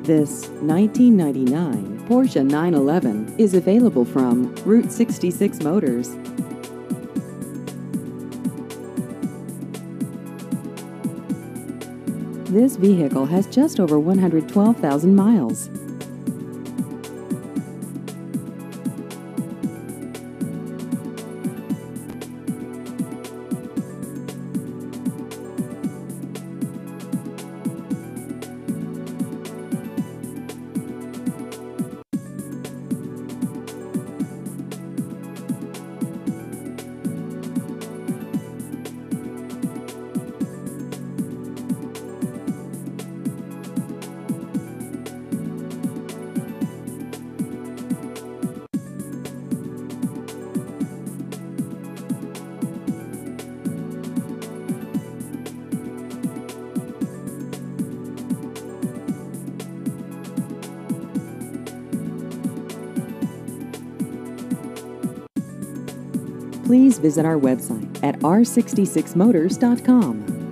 This 1999 Porsche 911 is available from Route 66 Motors. This vehicle has just over 112,000 miles. Please visit our website at r66motors.com.